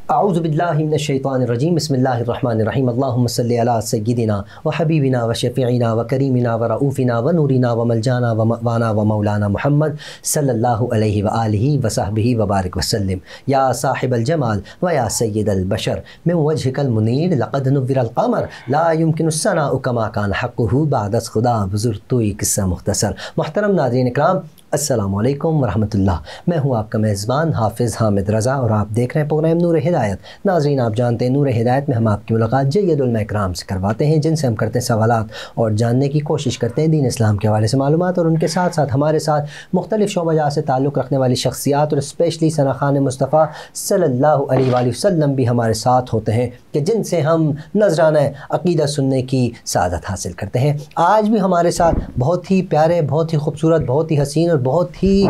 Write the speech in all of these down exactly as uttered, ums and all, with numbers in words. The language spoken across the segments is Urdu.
اعوذ باللہ من الشیطان الرجیم بسم اللہ الرحمن الرحیم اللہم صلی علی سیدنا و حبیبنا و شفیعنا و کریمنا و رؤوفنا و نورنا و ملجانا و مأوانا و مولانا محمد صلی اللہ علیہ وآلہ و صحبہ وبارک وسلم یا صاحب الجمال و یا سید البشر من وجہک المنیر لقد نور القمر لا يمکن الثناء کما کان حقہ بعد از خدا بزرگ توئی قصہ مختصر۔ محترم ناظرین اکرام، السلام علیکم ورحمۃ اللہ۔ میں ہوں آپ کا میزبان حافظ حامد رضا اور آپ دیکھ رہے ہیں پروگرام نور ہدایت۔ ناظرین، آپ جانتے ہیں نور ہدایت میں ہم آپ کی ملاقات جید علماء اکرام سے کرواتے ہیں، جن سے ہم کرتے ہیں سوالات اور جاننے کی کوشش کرتے ہیں دین اسلام کے حوالے سے معلومات، اور ان کے ساتھ ساتھ ہمارے ساتھ مختلف شعبہ جات سے تعلق رکھنے والی شخصیات اور اسپیشلی ثنا خان مصطفیٰ صلی اللہ علیہ وآلہ وسلم بھی ہمارے ساتھ ہوتے ہیں کہ جن سے ہم نذرانہ عقیدہ سننے کی سعادت حاصل کرتے ہیں۔ آج بھی ہمارے ساتھ بہت ہی پیارے، بہت ہی خوبصورت، بہت ہی حسین اور بہت ہی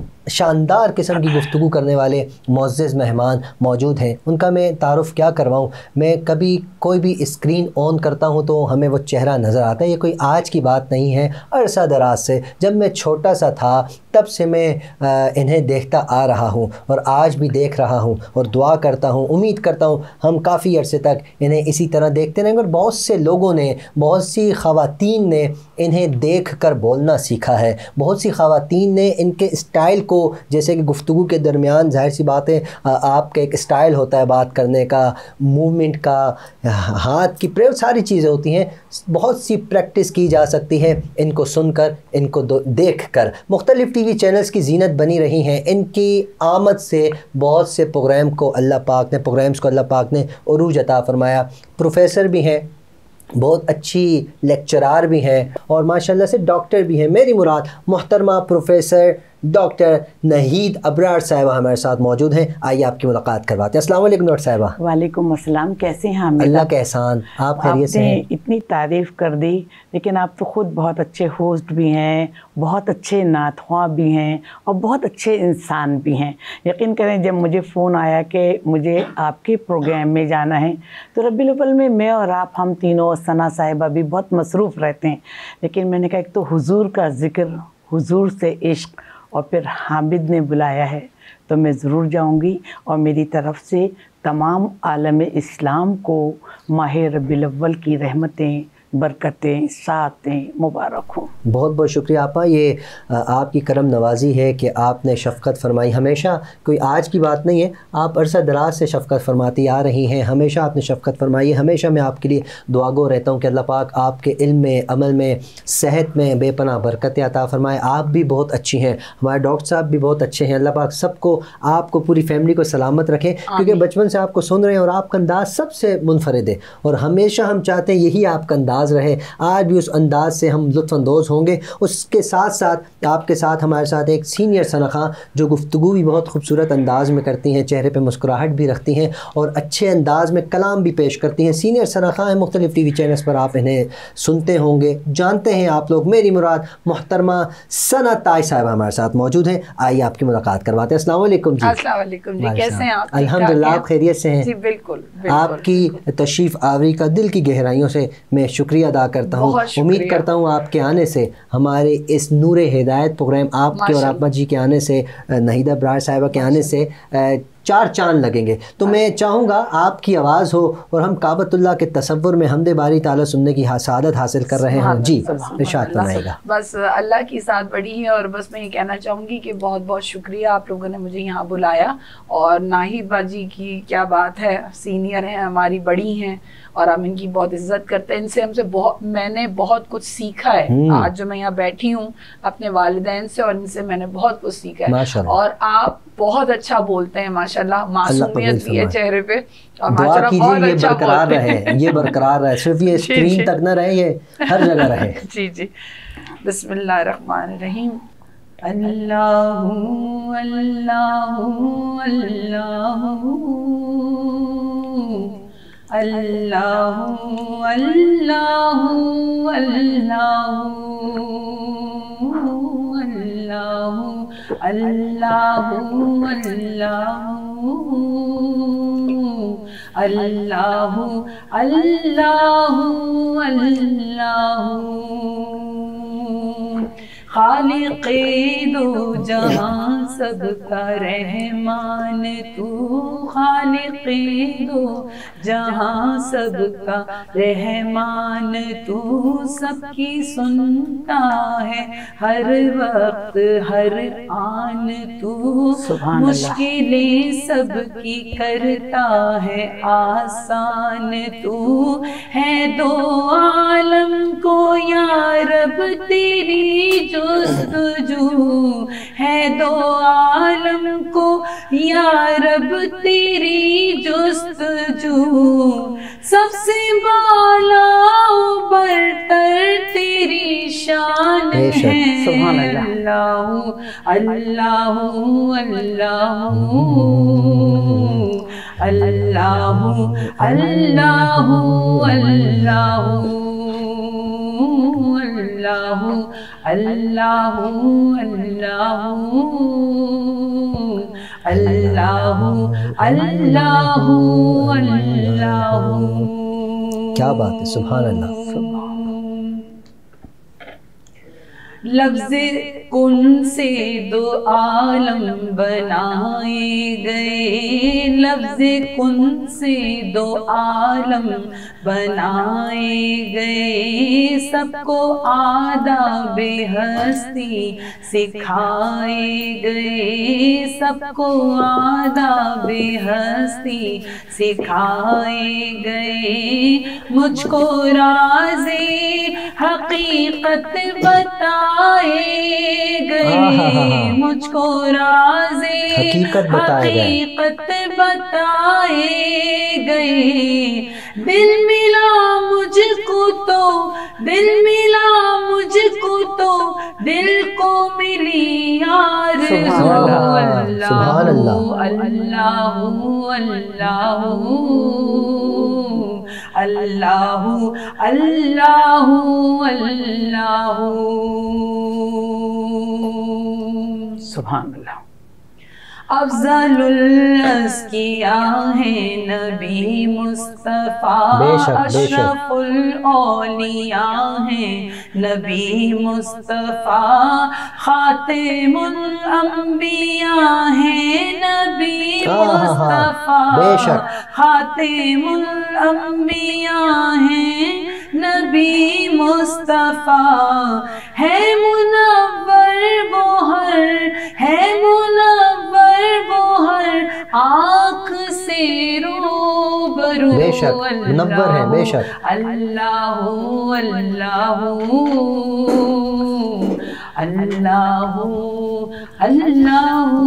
شاندار قسم کی گفتگو کرنے والے معزز مہمان موجود ہیں۔ ان کا میں تعارف کیا کرواؤں؟ میں کبھی کوئی بھی اسکرین آن کرتا ہوں تو ہمیں وہ چہرہ نظر آتا ہے۔ یہ کوئی آج کی بات نہیں ہے، عرصہ دراز سے جب میں چھوٹا سا تھا تب سے میں انہیں دیکھتا آ رہا ہوں اور آج بھی دیکھ رہا ہوں، اور دعا کرتا ہوں، امید کرتا ہوں ہم کافی عرصے تک انہیں اسی طرح دیکھتے رہیں گے۔ اور بہت سے لوگوں نے، بہت سی خواتین نے انہیں دیکھ کر بولنا سیکھا ہے، بہت سی خواتین نے ان کے اسٹائل کو، جیسے کہ گفتگو کے درمیان ظاہر سی بات ہے آپ کا ایک اسٹائل ہوتا ہے بات کرنے کا، موومنٹ کا، ہاتھ کی پریو، ساری چیزیں ہوتی ہیں، بہت سی پریکٹس کی جا سکتی ہے ان کو سن کر، ان کو دیکھ کر۔ مختلف ٹی وی چینلز کی زینت بنی رہی ہیں۔ ان کی آمد سے بہت سے پروگرام کو اللہ پاک نے پروگرامز کو اللہ پاک نے عروج عطا فرمایا۔ پروفیسر بھی ہیں، بہت اچھی لیکچرار بھی ہیں، اور ماشاءاللہ سے ڈاکٹر بھی ہیں۔ میری مراد محترمہ پروفیسر ڈاکٹر نہید ابرار صاحبہ ہمارے ساتھ موجود ہیں۔ آئیے آپ کی ملاقات کرواتے ہیں۔ السلام علیکم ڈاکٹر صاحبہ۔ وعلیکم السلام، کیسے ہیں حامد؟ اللہ کا احسان، آپ خیریت سے ہیں؟ آپ نے اتنی تعریف کر دی، لیکن آپ تو خود بہت اچھے ہوسٹ بھی ہیں، بہت اچھے نعت خواں بھی ہیں، اور بہت اچھے انسان بھی ہیں۔ یقین کریں جب مجھے فون آیا کہ مجھے آپ کے پروگرام میں جانا ہے تو ربیع الاول میں میں اور آپ ہم تینوں، ثنا صاحبہ بھی بہت مصروف رہتے ہیں، لیکن میں نے کہا ایک تو حضور کا ذکر، حضور سے عشق، اور پھر حامد نے بلایا ہے تو میں ضرور جاؤں گی، اور میری طرف سے تمام عالم اسلام کو ماہ ربیع الاول کی رحمتیں، برکتیں، سعادتیں مبارک ہوں۔ بہت بہت شکریہ آپا، یہ آپ کی کرم نوازی ہے کہ آپ نے شفقت فرمائی۔ ہمیشہ کوئی آج کی بات نہیں ہے، آپ عرصہ دراز سے شفقت فرماتی آ رہی ہیں، ہمیشہ آپ نے شفقت فرمائی ہے۔ ہمیشہ میں آپ کے لیے دعا گو رہتا ہوں کہ اللہ پاک آپ کے علم میں، عمل میں، صحت میں بے پناہ برکتیں عطا فرمائے۔ آپ بھی بہت اچھی ہیں، ہمارے ڈاکٹر صاحب بھی بہت اچھے ہیں۔ اللہ پاک سب کو، آپ کو، پوری فیملی کو سلامت رکھے، کیونکہ بچپن سے آپ کو سن رہے ہیں اور آپ کا انداز سب سے منفرد ہے، اور ہمیشہ ہم چاہتے ہیں یہی آپ کا انداز رہے۔ آج بھی اس انداز سے ہم لطف اندوز ہوں گے۔ اس کے ساتھ ساتھ آپ کے ساتھ ہمارے ساتھ ایک سینئر ثنا خان جو گفتگو بھی بہت خوبصورت انداز میں کرتی ہیں، چہرے پہ مسکراہٹ بھی رکھتی ہیں اور اچھے انداز میں کلام بھی پیش کرتی ہیں۔ سینئر ثنا خان ہیں، مختلف ٹی وی چینلز پر آپ انہیں سنتے ہوں گے، جانتے ہیں آپ لوگ۔ میری مراد محترمہ ثنا طائی صاحبہ ہمارے ساتھ موجود ہیں۔ آئیے آپ کی ملاقات کرواتے ہیں۔ السلام علیکم جی۔ السلام علیکم جی، کیسے ہیں آپ؟ الحمدللہ، آپ خیریت سے ہیں؟ جی بالکل۔ آپ کی تشریف آوری کا دل کی گہرائیوں سے میں شکریہ ادا کرتا ہوں۔ امید کرتا ہوں آپ کے آنے سے ہمارے اس نور ہدایت پروگرام، آپ کے اور آپا جی کے آنے سے، نہید ابرار صاحبہ کے آنے سے چار چاند لگیں گے۔ تو میں چاہوں گا آپ کی آواز ہو اور ہم کعبۃ اللہ کے تصور میں حمد باری تعالیٰ سننے کی سعادت حاصل کر رہے ہیں۔ جی ارشاد فرمائے گا۔ بس اللہ کی ساتھ بڑی ہے، اور بس میں یہ کہنا چاہوں گی کہ بہت بہت شکریہ آپ لوگوں نے مجھے یہاں بلایا، اور ناہید باجی کی کیا بات ہے، سینئر ہیں ہماری، بڑی ہیں، اور ہم ان کی بہت عزت کرتے ہیں۔ ان سے ہم سے بہت، میں نے بہت کچھ سیکھا ہے۔ آج جو میں یہاں بیٹھی ہوں اپنے والدین سے، اور ان سے میں نے بہت کچھ سیکھا ہے، اور آپ بہت اچھا بولتے ہیں ماشاءاللہ، معصومیت بھی ہے چہرے پہ، اور دعا کیجیے یہ برقرار رہے، یہ برقرار رہے، صرف یہ اسکرین تک نہ رہے، یہ ہر جگہ رہے۔ جی جی، بسم اللہ الرحمن الرحیم۔ اللہ اللہ اللہ اللہ اللہ اللہ اللہ اللہ اللہ اللہ خالق دو جہاں سب کا رحمان تو، خالق دو جہاں سب کا رحمان تو، سب کی سنتا ہے ہر وقت ہر آن تو، مشکلیں سب کی کرتا ہے آسان تو، ہے دو عالم کو یا رب تیری جستجو، ہے دو عالم کو یا رب تیری جستجو، سب سے بالا و برتر تیری شان ہے، اللہ اللہ اللہ اللہ اللہ اللہ اللہ اللہ اللہ اللہ۔ کیا بات ہے، سبحان اللہ۔ لفظ کن سے دو عالم بنائے گئے، لفظ کن سے دو عالم بنائے گئے، سب کو آداب ہستی سکھائے گئے، سب کو آداب ہستی سکھائے گئے، مجھ کو راز حقیقت بتائے گئے، مجھ کو راز حقیقت حقیقت بتائے گئے، دل ملا مجھ کو تو دل ملا مجھ کو تو دل کو ملی یار، سبحان اللہ سبحان اللہ اللہ اللہ اللہ اللہ۔ سبحان اللہ۔ افضل الازکیاء ہیں نبی مصطفیٰ، اشرف الاولیاء ہیں نبی مصطفیٰ، خاتم الانبیاء ہیں نبی مصطفیٰ، خاتم الانبیاء ہیں نبی مصطفیٰ، ہے منور وہ ہر ہے منور وہ ہر آنکھ سے روبرو، بے شک منور ہے، بے شک اللہ اللہ اللہ اللہ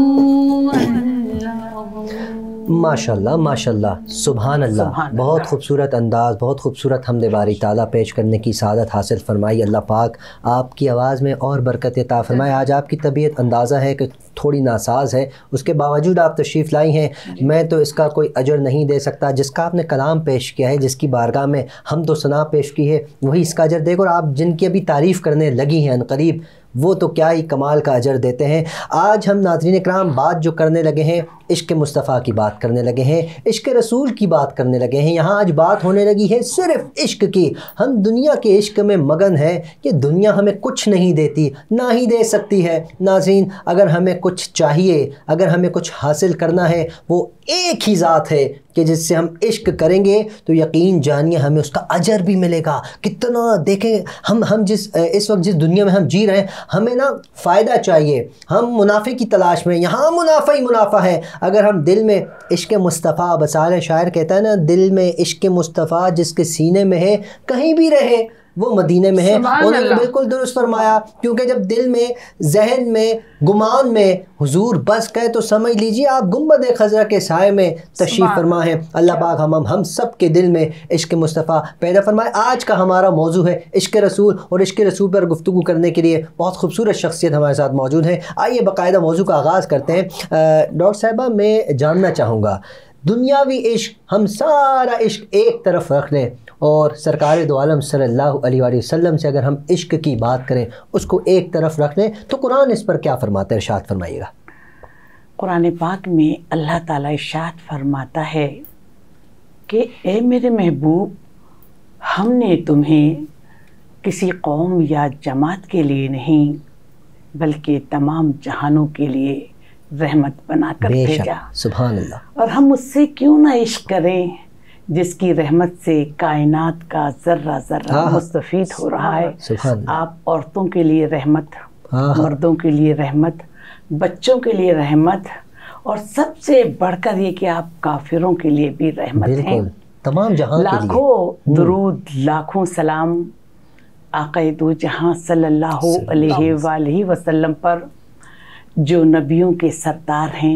ماشاءاللہ ماشاءاللہ سبحان اللہ۔ بہت خوبصورت انداز، بہت خوبصورت حمد باری تعالیٰ پیش کرنے کی سعادت حاصل فرمائی۔ اللہ پاک آپ کی آواز میں اور برکت عطا فرمائے۔ آج آپ کی طبیعت اندازہ ہے کہ تھوڑی ناساز ہے، اس کے باوجود آپ تشریف لائی ہیں، میں تو اس کا کوئی اجر نہیں دے سکتا۔ جس کا آپ نے کلام پیش کیا ہے، جس کی بارگاہ میں حمد و ثنا پیش کی ہے، وہی اس کا اجر دے گا، اور آپ جن کی ابھی تعریف کرنے لگی ہیں عنقریب، وہ تو کیا ہی کمال کا اجر دیتے ہیں۔ آج ہم ناظرین اکرام بات جو کرنے لگے ہیں، عشق مصطفیٰ کی بات کرنے لگے ہیں، عشق رسول کی بات کرنے لگے ہیں۔ یہاں آج بات ہونے لگی ہے صرف عشق کی۔ ہم دنیا کے عشق میں مگن ہیں کہ دنیا ہمیں کچھ نہیں دیتی، نہ ہی دے سکتی ہے۔ ناظرین، اگر ہمیں کچھ چاہیے، اگر ہمیں کچھ حاصل کرنا ہے، وہ ایک ہی ذات ہے کہ جس سے ہم عشق کریں گے تو یقین جانیے ہمیں اس کا اجر بھی ملے گا۔ کتنا دیکھیں، ہم ہم جس اس وقت جس دنیا میں ہم جی رہے ہیں، ہمیں نا فائدہ چاہیے، ہم منافع کی تلاش میں، یہاں منافع ہی منافع ہے۔ اگر ہم دل میں عشق مصطفیٰ، بسال شاعر کہتا ہے نا، دل میں عشق مصطفیٰ جس کے سینے میں ہے، کہیں بھی رہے وہ مدینے میں ہے۔ انہوں نے بالکل درست فرمایا، کیونکہ جب دل میں، ذہن میں، گمان میں حضور بس گئے تو سمجھ لیجیے آپ گنبد خضرا کے سائے میں تشریف فرما ہیں۔ اللہ پاک ہم ہم سب کے دل میں عشق مصطفیٰ پیدا فرمائے۔ آج کا ہمارا موضوع ہے عشق رسول، اور عشق رسول پر گفتگو کرنے کے لیے بہت خوبصورت شخصیت ہمارے ساتھ موجود ہیں۔ آئیے باقاعدہ موضوع کا آغاز کرتے ہیں۔ ڈاکٹر صاحبہ، میں جاننا چاہوں گا، دنیاوی عشق، ہم سارا عشق ایک طرف رکھ لیں اور سرکار دو عالم صلی اللہ علیہ وآلہ وسلم سے اگر ہم عشق کی بات کریں، اس کو ایک طرف رکھ لیں، تو قرآن اس پر کیا فرماتا ہے؟ ارشاد فرمائیے گا۔ قرآن پاک میں اللہ تعالیٰ ارشاد فرماتا ہے کہ اے میرے محبوب، ہم نے تمہیں کسی قوم یا جماعت کے لیے نہیں بلکہ تمام جہانوں کے لیے رحمت بنا کر بے بھیجا. شک سبحان اللہ. اور ہم اس سے کیوں نہ عشق کریں جس کی رحمت سے کائنات کا ذرہ ذرہ ہاں. مستفید ہو رہا ہے. سبحان اللہ. آپ عورتوں کے لیے رحمت، ہاں. مردوں کے لیے رحمت، بچوں کے لیے رحمت، اور سب سے بڑھ کر یہ کہ آپ کافروں کے لیے بھی رحمت ہیں. بالکل تمام جہاں کے لیے. لاکھوں درود، لاکھوں سلام آقا دو جہاں صلی اللہ علیہ وآلہ وسلم پر، جو نبیوں کے سردار ہیں،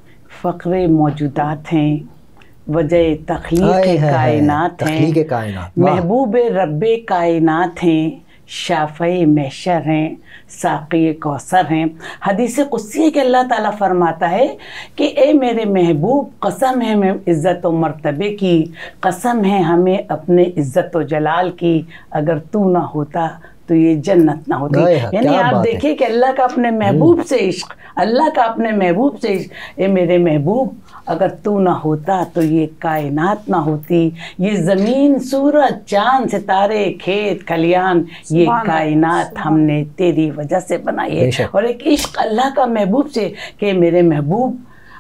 فخر موجودات ہیں، وجہ تخلیق کائنات ہیں، تخلیق کائنات، محبوب رب کائنات ہیں، شافع محشر ہیں، ساقی کوثر ہیں. حدیث قدسی ہے کہ اللہ تعالیٰ فرماتا ہے کہ اے میرے محبوب، قسم ہے میں عزت و مرتبے کی، قسم ہے ہمیں اپنے عزت و جلال کی، اگر تو نہ ہوتا تو یہ جنت نہ ہوتی. یعنی آپ دیکھیں کہ اللہ کا اپنے محبوب سے عشق، اللہ کا اپنے محبوب سے عشق. اے میرے محبوب، اگر تو نہ ہوتا تو یہ کائنات نہ ہوتی، یہ زمین، سورج، چاند، ستارے، کھیت کھلیان، یہ کائنات ہم نے تیری وجہ سے بنائی ہے. اور ایک عشق اللہ کا محبوب سے کہ میرے محبوب،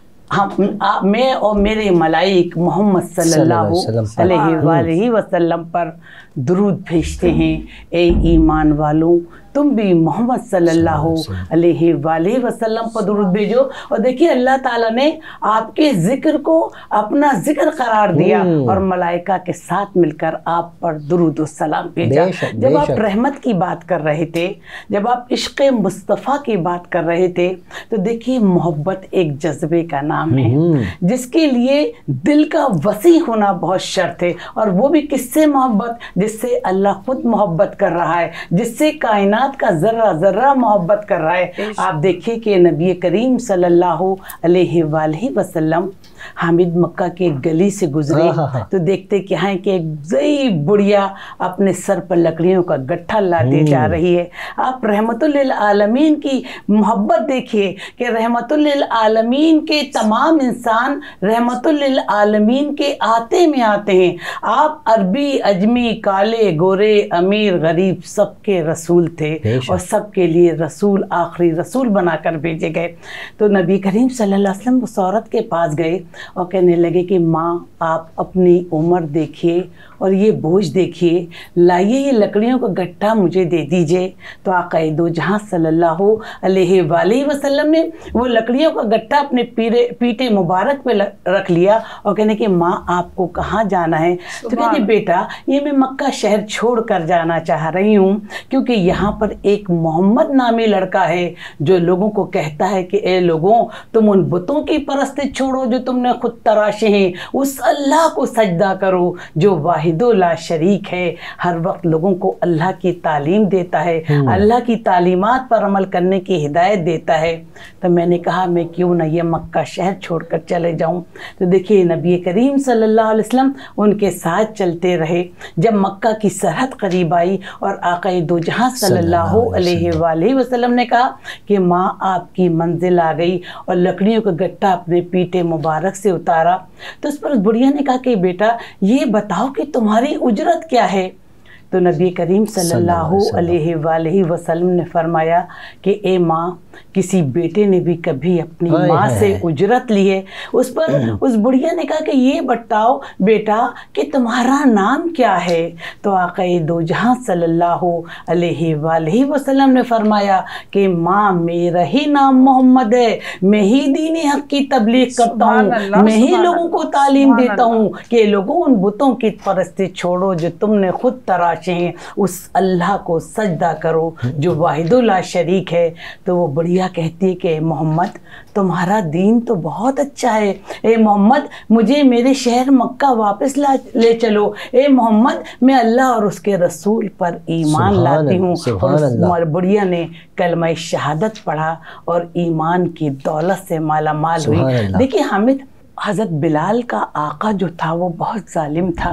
ہم میں اور میرے ملائک محمد صلی اللہ علیہ وآلہ وسلم پر درود بھیجتے ہیں. اے ایمان والوں، تم بھی محمد صلی اللہ علیہ وآلہ وسلم پر درود بھیجو. اور دیکھیے اللہ تعالیٰ نے آپ کے ذکر کو اپنا ذکر قرار دیا اور ملائکہ کے ساتھ مل کر آپ پر درود و سلام بھیجا. جب آپ رحمت کی بات کر رہے تھے، جب آپ عشق مصطفیٰ کی بات کر رہے تھے، تو دیکھیے محبت ایک جذبے کا نام ہے جس کے لیے دل کا وسیع ہونا بہت شرط ہے. اور وہ بھی کس سے محبت؟ جس سے اللہ خود محبت کر رہا ہے، جس سے کائنات کا ذرہ ذرہ محبت کر رہا ہے. آپ دیکھیے کہ نبی کریم صلی اللہ علیہ وآلہ وسلم حامد مکہ کے گلی سے گزرے تو دیکھتے کہ ہاں کہ ایک ضعیف بڑھیا اپنے سر پر لکڑیوں کا گٹھا لاتے جا رہی ہے. آپ رحمت للعالمین کی محبت دیکھیے کہ رحمت للعالمین کے تمام انسان رحمت للعالمین کے آتے میں آتے ہیں. آپ عربی، اجمی، کالے، گورے، امیر، غریب سب کے رسول تھے اور سب کے لیے رسول، آخری رسول بنا کر بھیجے گئے. تو نبی کریم صلی اللہ علیہ وسلم اس عورت کے پاس گئے اور کہنے لگے کہ ماں آپ اپنی عمر دیکھیے اور یہ بوجھ دیکھیے، لائیے یہ لکڑیوں کا گٹھا مجھے دے دیجئے. تو آقا دو جہاں صلی اللہ علیہ وآلہ وسلم نے وہ لکڑیوں کا گٹھا اپنے پیرے پیٹے مبارک پہ رکھ لیا اور کہنے کہ ماں آپ کو کہاں جانا ہے؟ تو کہنے بیٹا یہ میں مکہ شہر چھوڑ کر جانا چاہ رہی ہوں کیونکہ یہاں پر ایک محمد نامی لڑکا ہے جو لوگوں کو کہتا ہے کہ اے لوگوں تم ان بتوں کی پرستی چھوڑو جو تم نے خود تراشے ہیں، اس اللہ کو سجدہ کرو جو واحد لا شریک ہے، ہر وقت لوگوں کو اللہ کی تعلیم دیتا ہے، اللہ کی تعلیمات پر عمل کرنے کی ہدایت دیتا ہے. تو میں نے کہا میں کیوں نہ یہ مکہ شہر چھوڑ کر چلے جاؤں. تو دیکھیے نبی کریم صلی اللہ علیہ وسلم ان کے ساتھ چلتے رہے. جب مکہ کی سرحد قریب آئی اور آقا دو جہاں صلی اللہ علیہ وآلہ وسلم نے کہا کہ ماں آپ کی منزل آ گئی اور لکڑیوں کا گٹھا اپنے پیٹے مبارک سے اتارا. تو اس پر اس بڑھیا نے کہا کہ بیٹا یہ بتاؤ کہ تمہاری اجرت کیا ہے؟ تو نبی کریم صلی اللہ علیہ وآلہ وسلم نے فرمایا کہ اے ماں کسی بیٹے نے بھی کبھی اپنی ماں سے اجرت لی ہے؟ اس پر اس بڑھیا نے کہا کہ یہ بتاؤ بیٹا کہ تمہارا نام کیا ہے؟ تو آقا دو جہاں صلی اللہ علیہ وآلہ وسلم نے فرمایا کہ ماں میرا ہی نام محمد ہے، میں ہی دین حق کی تبلیغ کرتا ہوں، میں ہی لوگوں کو تعلیم دیتا ہوں کہ لوگوں ان بتوں کی پرستی چھوڑو جو تم نے خود تراشے ہیں، اس اللہ کو سجدہ کرو جو واحد لا شریک ہے. تو وہ بڑھیا کہتی ہے کہ محمد تمہارا دین تو بہت اچھا ہے، اے محمد مجھے میرے شہر مکہ واپس لے چلو، اے محمد میں اللہ اور اس کے رسول پر ایمان لاتی ہوں. اور بڑھیا نے کلمہ شہادت پڑھا اور ایمان کی دولت سے مالا مال ہوئی. دیکھیے حامد، حضرت بلال کا آقا جو تھا وہ بہت ظالم تھا.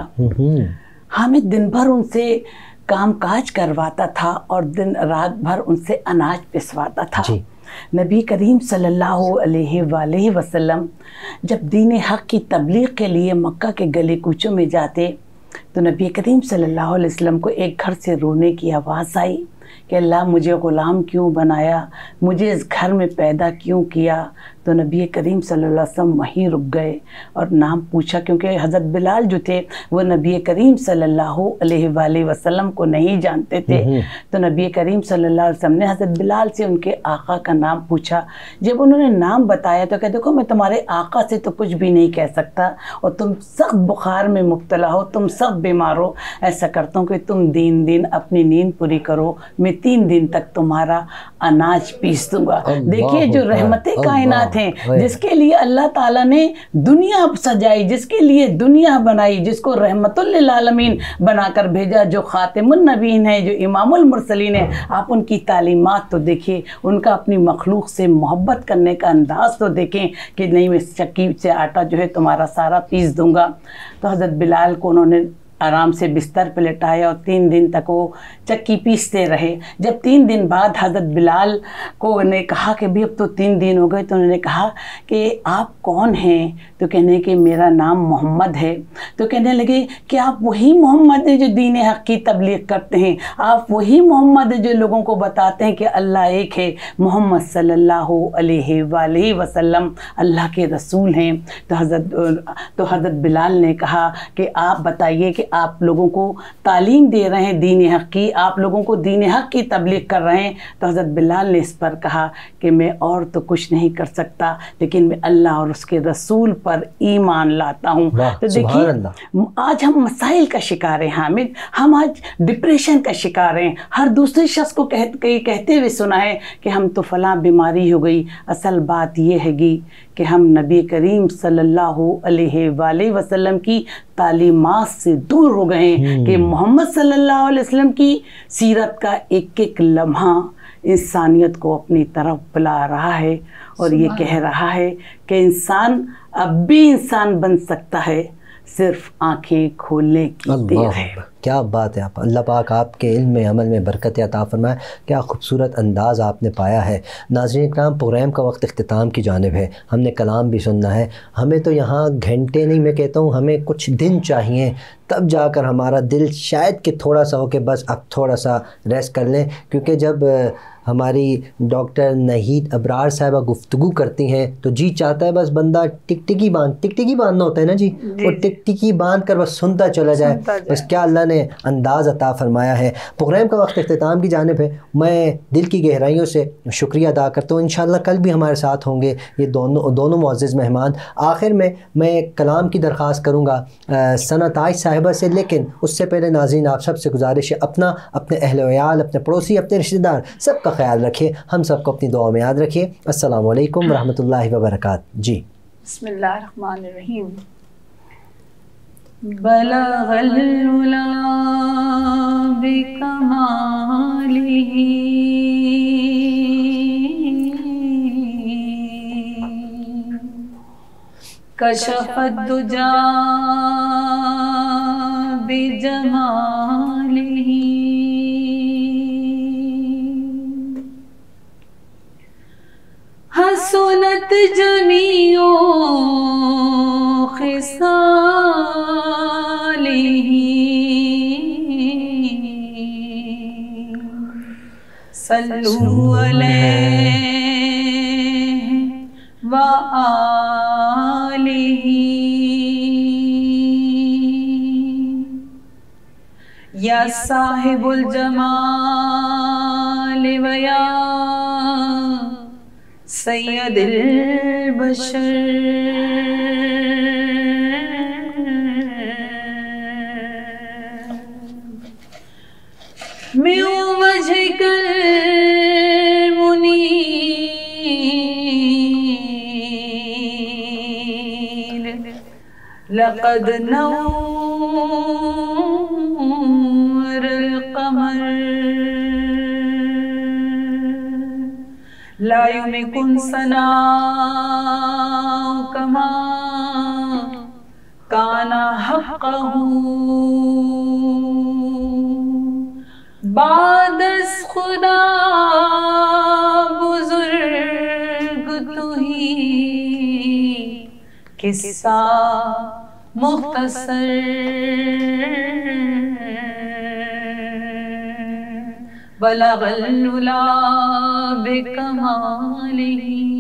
حامد دن بھر ان سے کام کاج کرواتا تھا اور دن رات بھر ان سے اناج پسواتا تھا. جی. نبی کریم صلی اللہ علیہ وآلہ وسلم جب دین حق کی تبلیغ کے لیے مکہ کے گلی کوچوں میں جاتے تو نبی کریم صلی اللہ علیہ وسلم کو ایک گھر سے رونے کی آواز آئی کہ اللہ مجھے غلام کیوں بنایا، مجھے اس گھر میں پیدا کیوں کیا، تو نبی کریم صلی اللہ علیہ وسلم وہیں رک گئے اور نام پوچھا، کیونکہ حضرت بلال جو تھے وہ نبی کریم صلی اللہ علیہ وآلہ وسلم کو نہیں جانتے تھے، تو نبی کریم صلی اللہ علیہ وسلم نے حضرت بلال سے ان کے آقا کا نام پوچھا۔ جب انہوں نے نام بتایا تو کہ دیکھو میں تمہارے آقا سے تو کچھ بھی نہیں کہہ سکتا، اور تم سخت بخار میں مبتلا ہو، تم سخت بیمار ہو، ایسا کرتا ہوں کہ تم دین دن اپنی نیند پوری کرو، میں تین دن تک تمہارا اناج پیس دوں گا۔ دیکھیے جو رحمت کائنات ہیں، جس کے لیے اللہ تعالیٰ نے دنیا سجائی، جس کے لیے دنیا بنائی، جس کو رحمت للعالمین بنا کر بھیجا، جو خاتم النبیین ہے، جو امام المرسلین ہے، آپ ان کی تعلیمات تو دیکھیں، ان کا اپنی مخلوق سے محبت کرنے کا انداز تو دیکھیں کہ نہیں میں چکی سے آٹا جو ہے تمہارا سارا پیس دوں گا۔ تو حضرت بلال کو انہوں نے آرام سے بستر پہ لٹایا اور تین دن تک وہ چکی پیستے رہے۔ جب تین دن بعد حضرت بلال کو نے کہا کہ بھی اب تو تین دن ہو گئے، تو انہوں نے کہا کہ آپ کون ہیں؟ تو کہنے کہ میرا نام محمد ہے۔ تو کہنے لگے کہ آپ وہی محمد ہیں جو دین حق کی تبلیغ کرتے ہیں، آپ وہی محمد ہیں جو لوگوں کو بتاتے ہیں کہ اللہ ایک ہے، محمد صلی اللہ علیہ وآلہ وسلم اللہ کے رسول ہیں۔ تو حضرت تو حضرت بلال نے کہا کہ آپ بتائیے کہ آپ لوگوں کو تعلیم دے رہے ہیں دین حق کی، آپ لوگوں کو دین حق کی تبلیغ کر رہے ہیں۔ تو حضرت بلال نے اس پر کہا کہ میں اور تو کچھ نہیں کر سکتا، لیکن میں اللہ اور اس کے رسول پر ایمان لاتا ہوں۔ تو دیکھیے آج ہم مسائل کا شکار ہیں حامد، ہم آج ڈپریشن کا شکار ہیں، ہر دوسرے شخص کو کہتے ہوئے سنا ہے کہ ہم تو فلاں بیماری ہو گئی۔ اصل بات یہ ہے گی کہ ہم نبی کریم صلی اللہ علیہ وآلہ وسلم کی تعلیمات سے دور ہو گئے ہیں کہ محمد صلی اللہ علیہ وسلم کی سیرت کا ایک ایک لمحہ انسانیت کو اپنی طرف بلا رہا ہے، اور یہ کہہ رہا ہے کہ انسان اب بھی انسان بن سکتا ہے، صرف آنکھیں کھولنے کی دیر ہے۔ کیا بات ہے! آپ اللہ پاک آپ کے علم میں عمل میں برکت عطا فرمائے۔ کیا خوبصورت انداز آپ نے پایا ہے۔ ناظرین کرام، پروگرام کا وقت اختتام کی جانب ہے، ہم نے کلام بھی سننا ہے، ہمیں تو یہاں گھنٹے نہیں، میں کہتا ہوں ہمیں کچھ دن چاہیے، تب جا کر ہمارا دل شاید کہ تھوڑا سا ہو کہ بس اب تھوڑا سا ریسٹ کر لیں، کیونکہ جب ہماری ڈاکٹر نہید ابرار صاحبہ گفتگو کرتی ہیں تو جی چاہتا ہے بس بندہ ٹک ٹکی باندھ ٹک ٹکی باندھنا ہوتا ہے نا جی، وہ ٹک ٹکی باندھ کر بس سنتا چلا جائے۔ بس کیا اللہ نے انداز عطا فرمایا ہے۔ پروگرام کا وقت اختتام کی جانب ہے، میں دل کی گہرائیوں سے شکریہ ادا کرتا ہوں۔ انشاءاللہ کل بھی ہمارے ساتھ ہوں گے یہ دونوں دونوں معزز مہمان۔ آخر میں میں کلام کی درخواست کروں گا ثنا تاج صاحبہ سے، لیکن اس سے پہلے ناظرین آپ سب سے گزارش ہے اپنا، اپنے اہل وعیال، اپنے پڑوسی، اپنے رشتہ دار سب کا خیال رکھیے، ہم سب کو اپنی دعا میں یاد رکھیے۔ السلام علیکم ورحمۃ اللہ وبرکاتہ۔ جی بسم اللہ الرحمن الرحیم۔ بلغ العلا بکمالہ کشف الدجا بجمالہ حسنت جمیع خصالہ صلو علیہ وآلہ یا صاحب الجمال ویا سید البشر من وجهك المنير لقد نور القمر لا يمكن ثناء كما كان حقه بعد از خدا بزرگ تو ہی قصہ مختصر بلغ العلا بکمالہ